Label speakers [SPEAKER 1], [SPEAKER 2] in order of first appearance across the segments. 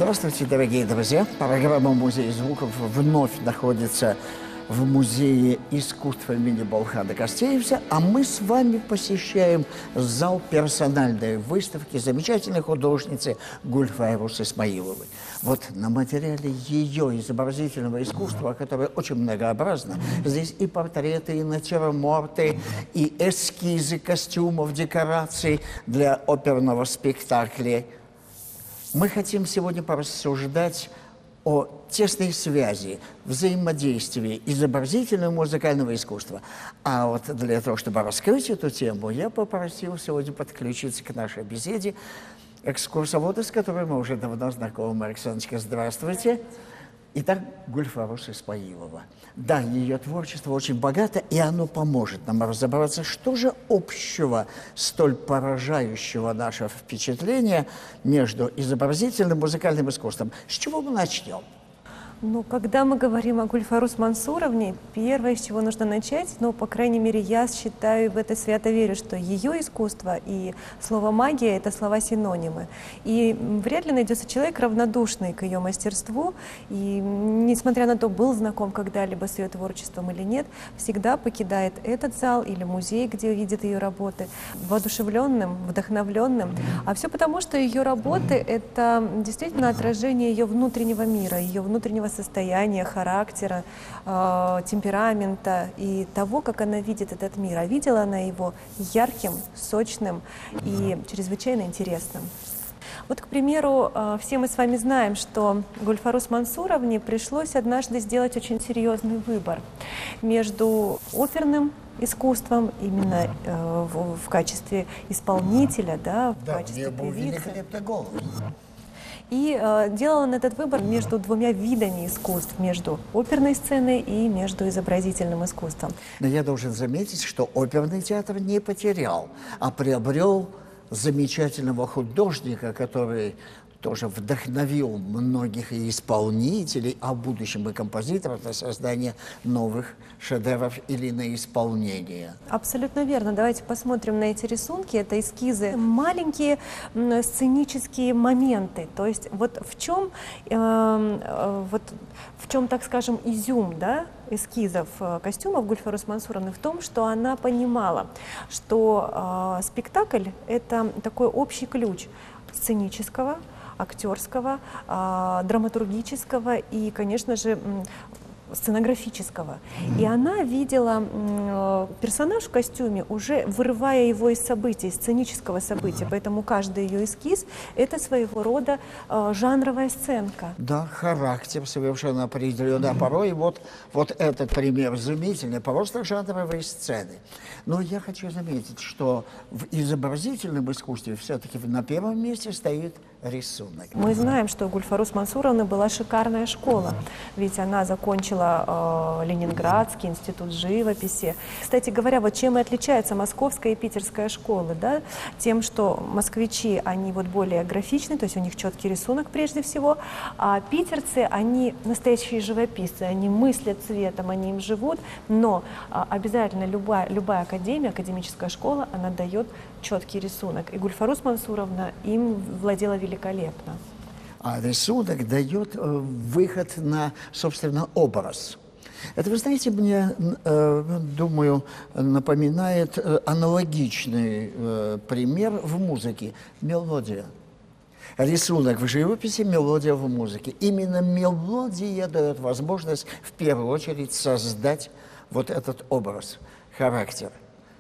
[SPEAKER 1] Здравствуйте, дорогие друзья! Программа «Музей звуков» вновь находится в Музее искусства имени Балхана Кастеевца, а мы с вами посещаем зал персональной выставки замечательной художницы Гульфайрус Исмаиловой. Вот на материале ее изобразительного искусства, которое очень многообразно, здесь и портреты, и натюрморты, и эскизы костюмов, декораций для оперного спектакля. Мы хотим сегодня порассуждать о тесной связи, взаимодействии изобразительного и музыкального искусства. А вот для того, чтобы раскрыть эту тему, я попросил сегодня подключиться к нашей беседе экскурсовода, с которым мы уже давно знакомы. Александрочка, здравствуйте. Итак, Гульфайрус Исмаилова. Да, ее творчество очень богато, и оно поможет нам разобраться, что же общего, столь поражающего наше впечатление между изобразительным и музыкальным искусством. С чего мы начнем?
[SPEAKER 2] Ну, когда мы говорим о Гульфайрус Мансуровне, первое, с чего нужно начать, ну, по крайней мере, я считаю, в это свято верю, что ее искусство и слово «магия» — это слова-синонимы. И вряд ли найдется человек, равнодушный к ее мастерству, и, несмотря на то, был знаком когда-либо с ее творчеством или нет, всегда покидает этот зал или музей, где видит ее работы, воодушевленным, вдохновленным. А все потому, что ее работы — это действительно отражение ее внутреннего мира, ее внутреннего состояния, характера, темперамента и того, как она видит этот мир. А видела она его ярким, сочным и чрезвычайно интересным. Вот, к примеру, все мы с вами знаем, что Гульфайрус Мансуровне пришлось однажды сделать очень серьезный выбор между оперным искусством, именно в качестве исполнителя, да, в качестве певицы. И делал он этот выбор между двумя видами искусств, между оперной сценой и между изобразительным искусством.
[SPEAKER 1] Но я должен заметить, что оперный театр не потерял, а приобрел замечательного художника, который тоже вдохновил многих и исполнителей, а в будущем и композиторов на создание новых шедевров или на исполнение.
[SPEAKER 2] Абсолютно верно. Давайте посмотрим на эти рисунки. Это эскизы, маленькие сценические моменты. То есть вот в чем, так скажем, изюм, да, эскизов костюмов Гульфайрус Мансуровны в том, что она понимала, что спектакль — это такой общий ключ сценического, актерского, драматургического и, конечно же, сценографического. И она видела персонаж в костюме, уже вырывая его из событий, сценического события. Поэтому каждый ее эскиз — это своего рода жанровая сценка.
[SPEAKER 1] Да, характер совершенно определенный. А порой вот этот пример изумительный, просто жанровые сцены. Но я хочу заметить, что в изобразительном искусстве все-таки на первом месте стоит рисунок.
[SPEAKER 2] Мы знаем, что у Гульфайрус Мансуровны была шикарная школа, ведь она закончила Ленинградский институт живописи. Кстати говоря, вот чем и отличается московская и питерская школы, да? Тем, что москвичи, они вот более графичны, то есть у них четкий рисунок прежде всего, а питерцы, они настоящие живописцы, они мыслят цветом, они им живут, но обязательно любая академия, академическая школа, она дает четкий рисунок. И Гульфайрус Мансуровна им владела великолепно.
[SPEAKER 1] А рисунок дает выход на, собственно, образ. Это, вы знаете, мне, думаю, напоминает аналогичный пример в музыке. Мелодия. Рисунок в живописи, мелодия в музыке. Именно мелодия дает возможность, в первую очередь, создать вот этот образ, характер.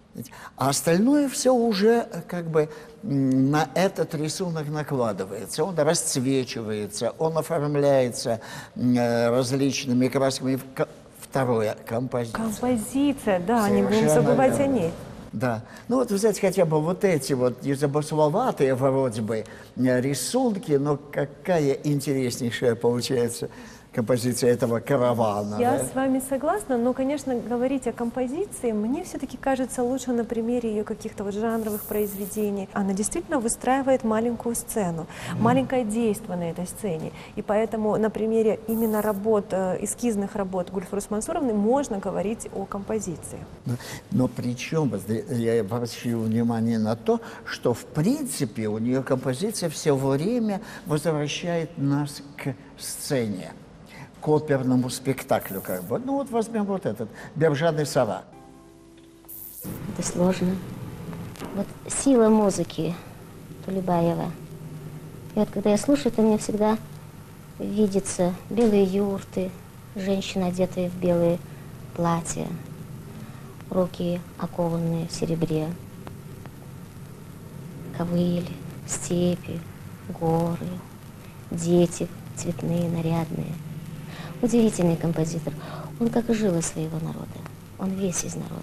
[SPEAKER 1] А остальное все уже как бы на этот рисунок накладывается, он расцвечивается, он оформляется различными красками. Второе – композиция.
[SPEAKER 2] Композиция, да, не будем забывать о ней.
[SPEAKER 1] Да. Ну вот взять хотя бы вот эти вот незамысловатые вроде бы рисунки, но какая интереснейшая получается композиция этого каравана.
[SPEAKER 2] Я
[SPEAKER 1] да?
[SPEAKER 2] с вами согласна, но, конечно, говорить о композиции мне все-таки кажется лучше на примере ее каких-то вот жанровых произведений. Она действительно выстраивает маленькую сцену, маленькое действие на этой сцене. И поэтому на примере именно работ, эскизных работ Гульфарус Мансуровны можно говорить о композиции.
[SPEAKER 1] Но причем, я обращаю внимание на то, что в принципе у нее композиция все время возвращает нас к сцене, к оперному спектаклю, как бы. Ну вот возьмем вот этот «Бержан и сова».
[SPEAKER 3] Это сложно. Вот сила музыки Тулебаева. И вот когда я слушаю, то мне всегда видятся белые юрты, женщины, одетые в белые платья, руки окованные в серебре, ковыль, степи, горы, дети цветные, нарядные. Удивительный композитор. Он как жил из своего народа. Он весь из народа.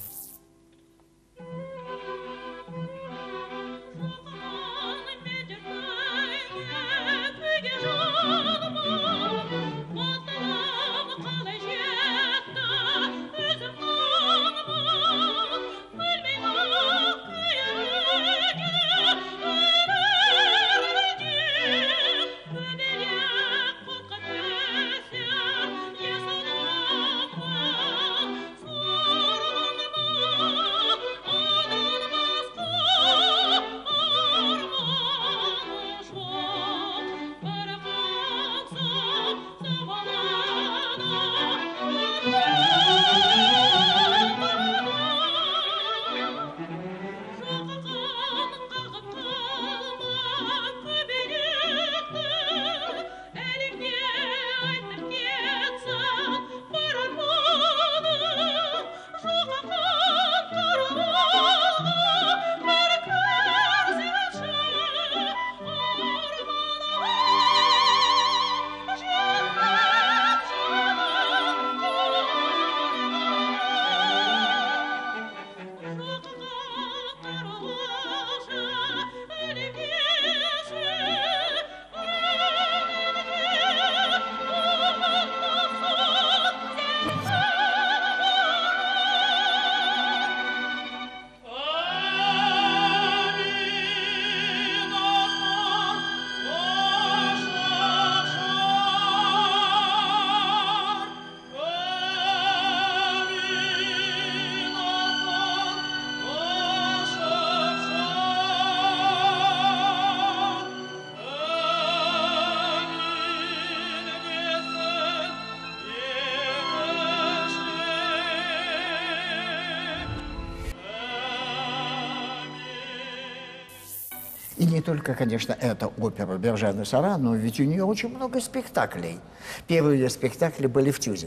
[SPEAKER 1] И не только, конечно, эта опера «Бержан и сова», но ведь у нее очень много спектаклей. Первые спектакли были в Тюзе,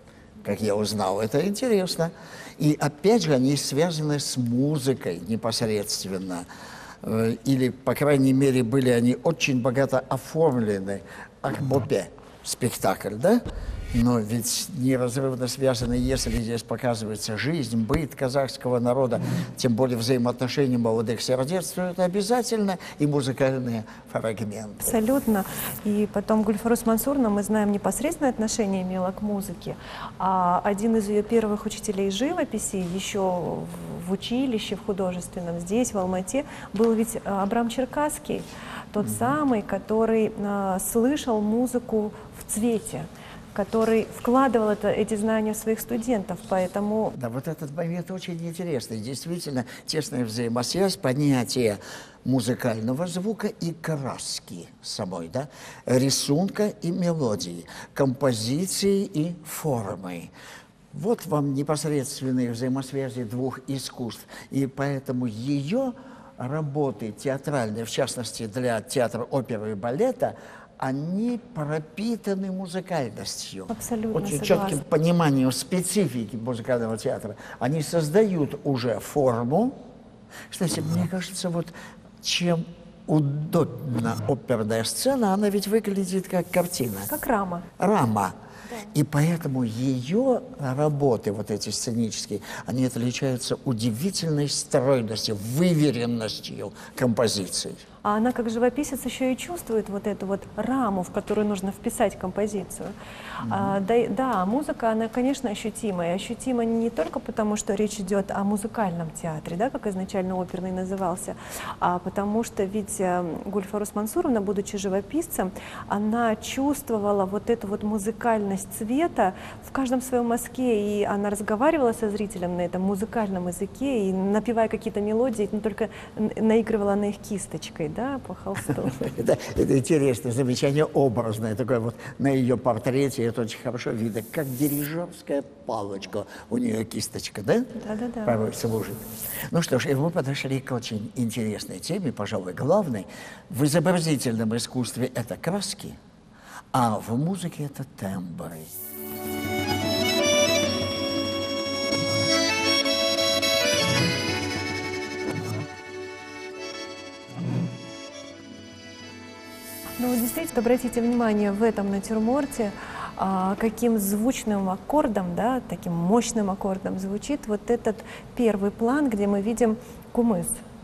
[SPEAKER 1] как я узнал. Это интересно. И опять же, они связаны с музыкой непосредственно. Или, по крайней мере, были они очень богато оформлены. Акбопе спектакль, да? Но ведь неразрывно связаны, если здесь показывается жизнь, быт казахского народа, тем более взаимоотношения молодых сердец, то это обязательно и музыкальные фрагменты.
[SPEAKER 2] Абсолютно. И потом Гульфарус Мансуровна, мы знаем, непосредственное отношение имела к музыке. А один из ее первых учителей живописи еще в училище, в художественном, здесь, в Алмате, был ведь Абрам Черкасский, тот самый, который слышал музыку в цвете, который вкладывал эти знания в своих студентов, поэтому...
[SPEAKER 1] Да, вот этот момент очень интересный. Действительно, тесная взаимосвязь понятия музыкального звука и краски самой, да, рисунка и мелодии, композиции и формы. Вот вам непосредственные взаимосвязи двух искусств. И поэтому ее работы театральные, в частности для театра оперы и балета, они пропитаны музыкальностью.
[SPEAKER 2] Абсолютно
[SPEAKER 1] очень
[SPEAKER 2] согласна.
[SPEAKER 1] четким пониманием специфики музыкального театра. Они создают уже форму. Кстати, мне кажется, вот чем удобна оперная сцена, она ведь выглядит как картина.
[SPEAKER 2] Как рама.
[SPEAKER 1] Рама. И поэтому ее работы, вот эти сценические, они отличаются удивительной стройностью, выверенностью композиций.
[SPEAKER 2] А она как живописец еще и чувствует вот эту вот раму, в которую нужно вписать композицию. Да, музыка, она, конечно, ощутима. И ощутима не только потому, что речь идет о музыкальном театре, да, как изначально оперный назывался, а потому что ведь Гульфарус Мансуровна, будучи живописцем, она чувствовала вот эту вот музыкальность цвета в каждом своем мазке, и она разговаривала со зрителем на этом музыкальном языке, и напевая какие-то мелодии, но только наигрывала на их кисточкой, да, по холсту.
[SPEAKER 1] Это интересное замечание, образное такое вот на ее портрете, это очень хорошо видно, как дирижерская палочка, у нее кисточка, да?
[SPEAKER 2] Да-да-да.
[SPEAKER 1] Порой служит. Ну что ж, и мы подошли к очень интересной теме, пожалуй, главной. В изобразительном искусстве это краски, а в музыке это тембры.
[SPEAKER 2] Ну, действительно, обратите внимание, в этом натюрморте, каким звучным аккордом, да, таким мощным аккордом звучит вот этот первый план, где мы видим кумыс.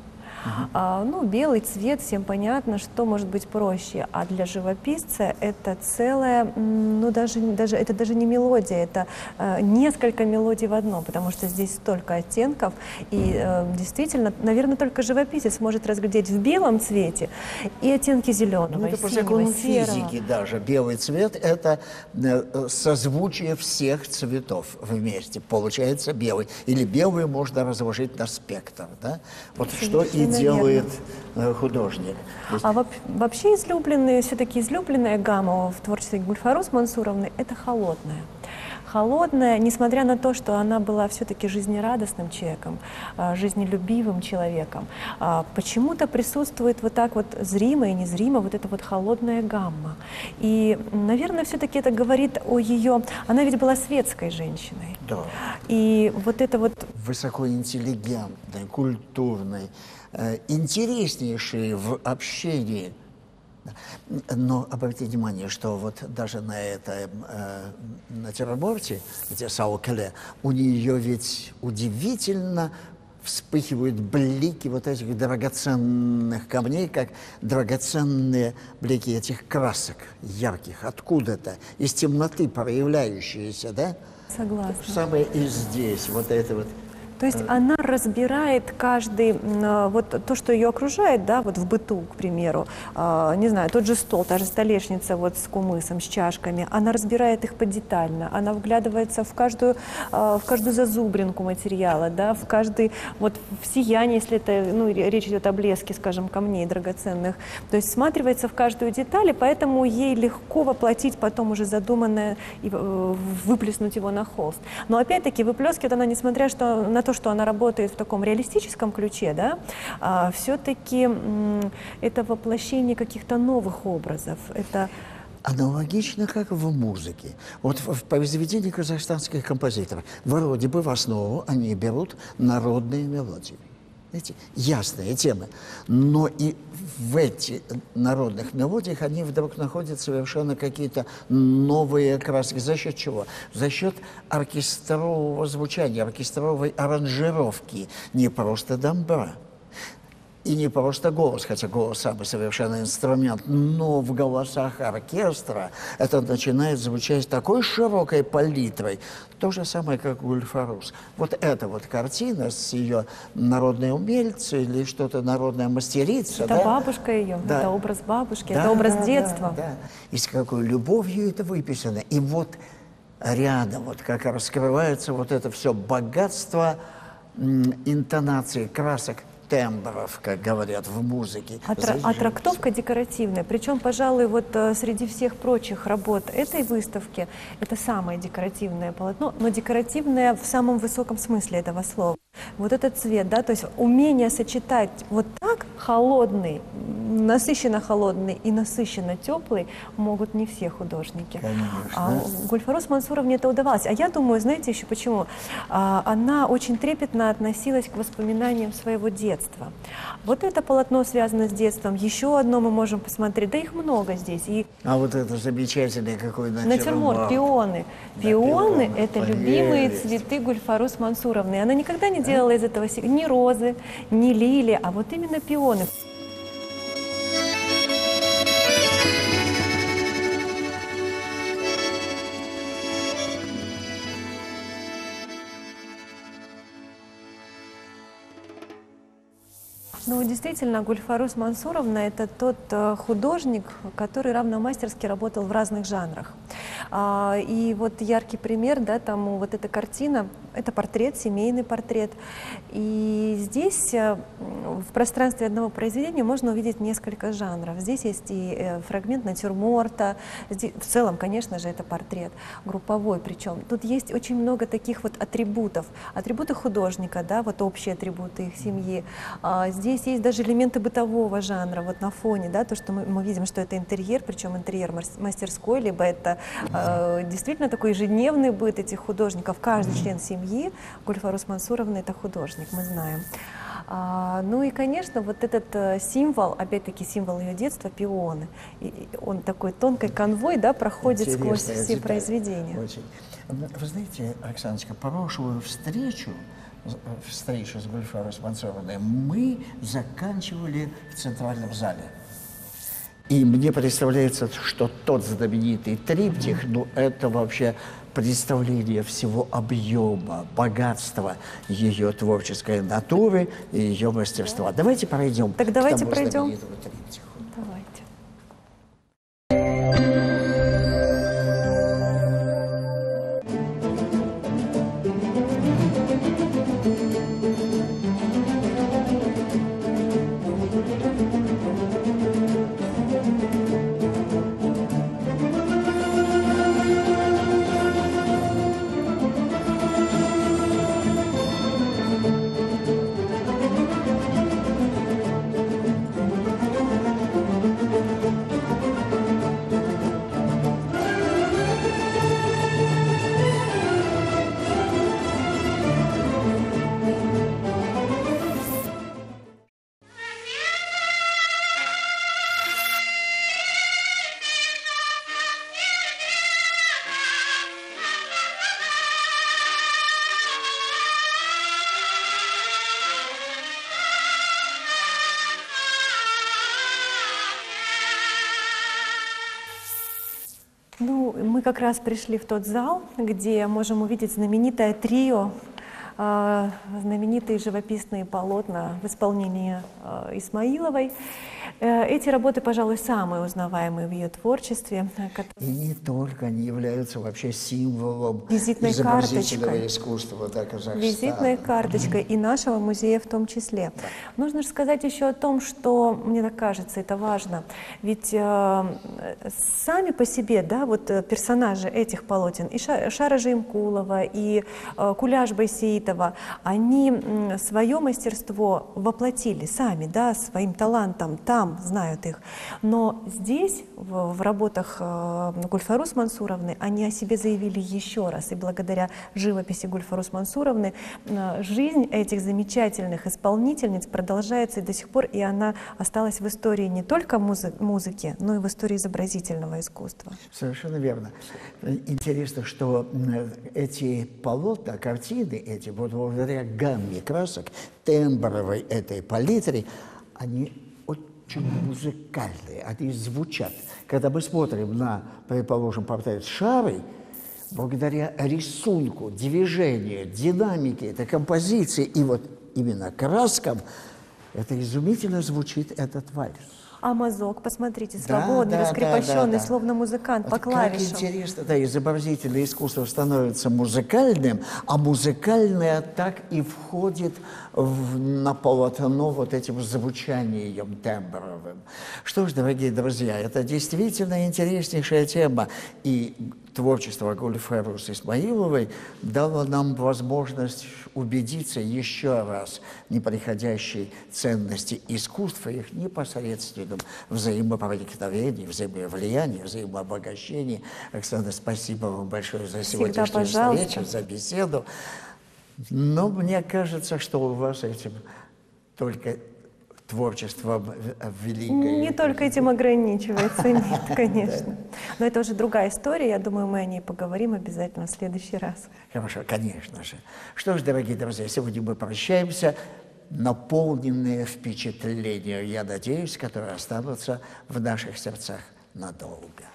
[SPEAKER 2] Ну, белый цвет, всем понятно, что может быть проще. А для живописца это целая, ну, даже это даже не мелодия, это несколько мелодий в одном, потому что здесь столько оттенков. И действительно, наверное, только живописец может разглядеть в белом цвете и оттенки зеленого,
[SPEAKER 1] Ну, это по
[SPEAKER 2] синего,
[SPEAKER 1] закону
[SPEAKER 2] серого.
[SPEAKER 1] физики даже. Белый цвет – это созвучие всех цветов вместе. Получается белый. Или белый можно разложить на спектр. Да? Вот что и делает художник.
[SPEAKER 2] А вообще все-таки излюбленная гамма в творчестве Гульфарус Мансуровны – это холодная. Холодная, несмотря на то, что она была все-таки жизнерадостным человеком, жизнелюбивым человеком, почему-то присутствует вот так вот зримо и незримо вот эта вот холодная гамма. И, наверное, все-таки это говорит о ее… Она ведь была светской женщиной.
[SPEAKER 1] Да.
[SPEAKER 2] И вот это вот…
[SPEAKER 1] Высокоинтеллигентной, культурной, интереснейшей в общении. Но обратите внимание, что вот даже на этом натюрморте, где Саукеле, у нее ведь удивительно вспыхивают блики вот этих драгоценных камней, как драгоценные блики этих красок ярких, откуда-то, из темноты проявляющиеся, да?
[SPEAKER 2] Согласна.
[SPEAKER 1] Самое и здесь, вот это вот.
[SPEAKER 2] То есть она разбирает каждый, вот то, что ее окружает, да, вот в быту, к примеру, не знаю, тот же стол, та же столешница вот с кумысом, с чашками, она разбирает их подетально, она вглядывается в каждую зазубринку материала, да, в каждый, вот в сияние, если это, ну, речь идет о блеске, скажем, камней драгоценных, то есть всматривается в каждую деталь, и поэтому ей легко воплотить потом уже задуманное и выплеснуть его на холст. Но опять-таки выплескивает она, несмотря на то, что она работает в таком реалистическом ключе, да, все-таки это воплощение каких-то новых образов. Это
[SPEAKER 1] Аналогично, как в музыке. Вот в произведении казахстанских композиторов вроде бы в основу они берут народные мелодии. Знаете, ясные темы. Но и в этих народных мелодиях они вдруг находят совершенно какие-то новые краски. За счет чего? За счет оркестрового звучания, оркестровой аранжировки. Не просто дамбра. И не просто голос, хотя голос самый совершенный инструмент, но в голосах оркестра это начинает звучать такой широкой палитрой. То же самое, как Гульфарус. Вот эта вот картина с ее народной умельцей или что-то народная мастерица.
[SPEAKER 2] Это, да? Бабушка ее, да. Это образ бабушки, да, это образ детства.
[SPEAKER 1] Да. И с какой любовью это выписано. И вот рядом, вот как раскрывается вот это все богатство интонаций, красок, тембров, как говорят в музыке.
[SPEAKER 2] А трактовка декоративная. Причем, пожалуй, вот среди всех прочих работ этой выставки это самое декоративное полотно, но декоративное в самом высоком смысле этого слова. Вот этот цвет, да, то есть умение сочетать вот так холодный, насыщенно холодный и насыщенно теплый могут не все художники.
[SPEAKER 1] Конечно.
[SPEAKER 2] А Гульфарус Мансуровне это удавалось. А я думаю, знаете еще почему? Она очень трепетно относилась к воспоминаниям своего детства. Вот это полотно связано с детством. Еще одно мы можем посмотреть. Да их много здесь. И
[SPEAKER 1] а вот это замечательное какое
[SPEAKER 2] натюрморт, пионы.
[SPEAKER 1] Да,
[SPEAKER 2] пионы – это
[SPEAKER 1] поверьте.
[SPEAKER 2] любимые цветы Гульфарус Мансуровны. Она никогда не делала из этого ни розы, ни лилии, а вот именно пионы. Ну, действительно, Гульфарус Мансуровна — это тот художник, который равномастерски работал в разных жанрах. И вот яркий пример, да, тому вот эта картина, это портрет, семейный портрет. И здесь в пространстве одного произведения можно увидеть несколько жанров. Здесь есть и фрагмент натюрморта, в целом, конечно же, это портрет групповой, причем тут есть очень много таких вот атрибутов, атрибуты художника, да, вот общие атрибуты их семьи. Здесь есть даже элементы бытового жанра, вот на фоне, да, то, что мы видим, что это интерьер, причем интерьер мастерской, либо это действительно такой ежедневный быт этих художников. Каждый член семьи Гульфарус Мансуровны — это художник, мы знаем. Ну и, конечно, вот этот символ, опять-таки символ ее детства, пионы. И он такой тонкой конвой, да, проходит сквозь все произведения.
[SPEAKER 1] Очень. Вы знаете, Оксаночка, прошлую встречу с Гульфарус Мансуровной мы заканчивали в Центральном зале. И мне представляется, что тот знаменитый триптих, ну, это вообще представление всего объема, богатства ее творческой натуры и ее мастерства. Давайте пройдем
[SPEAKER 2] Так давайте
[SPEAKER 1] к тому
[SPEAKER 2] пройдем.
[SPEAKER 1] знаменитому триптиху.
[SPEAKER 2] Давайте. Ну, мы как раз пришли в тот зал, где можем увидеть знаменитое трио, знаменитые живописные полотна в исполнении Исмаиловой. Эти работы, пожалуй, самые узнаваемые в ее творчестве.
[SPEAKER 1] И не только, они являются вообще символом
[SPEAKER 2] Визитной
[SPEAKER 1] изобразительного
[SPEAKER 2] карточкой.
[SPEAKER 1] искусства, да, Казахстана.
[SPEAKER 2] Визитной карточкой и нашего музея в том числе. Нужно же сказать еще о том, что, мне так кажется, это важно. Ведь сами по себе, да, вот персонажи этих полотен, и Шара Жимкулова, и Куляш Байсеитова, они свое мастерство воплотили сами, да, своим талантом, там знают их. Но здесь, в работах Гульфарус Мансуровны, они о себе заявили еще раз. И благодаря живописи Гульфарус Мансуровны жизнь этих замечательных исполнительниц продолжается и до сих пор, и она осталась в истории не только музыки, но и в истории изобразительного искусства.
[SPEAKER 1] Совершенно верно. Интересно, что эти полотна, картины эти, вот благодаря гамме красок, тембровой этой палитре, они очень музыкальные, они звучат. Когда мы смотрим на, предположим, портрет Шары, благодаря рисунку, движению, динамике этой композиции и вот именно краскам, это изумительно звучит этот вальс.
[SPEAKER 2] А мазок, посмотрите, свободный, раскрепощенный, словно музыкант по клавишам.
[SPEAKER 1] Как интересно, да, изобразительное искусство становится музыкальным, а музыкальное так и входит на полотно вот этим звучанием тембровым. Что ж, дорогие друзья, это действительно интереснейшая тема, и творчество Гульфарус Исмаиловой дало нам возможность убедиться еще раз в неприходящей ценности искусства, их непосредственном взаимопроникновении, взаимовлиянии, взаимообогащении. Оксана, спасибо вам большое за сегодняшнюю встречу, за беседу. Но мне кажется, что у вас этим только творчество великое.
[SPEAKER 2] Не только этим ограничивается, нет, конечно. Но это уже другая история, я думаю, мы о ней поговорим обязательно в следующий раз.
[SPEAKER 1] Хорошо, конечно же. Что ж, дорогие друзья, сегодня мы прощаемся, наполненные впечатления, я надеюсь, которые останутся в наших сердцах надолго.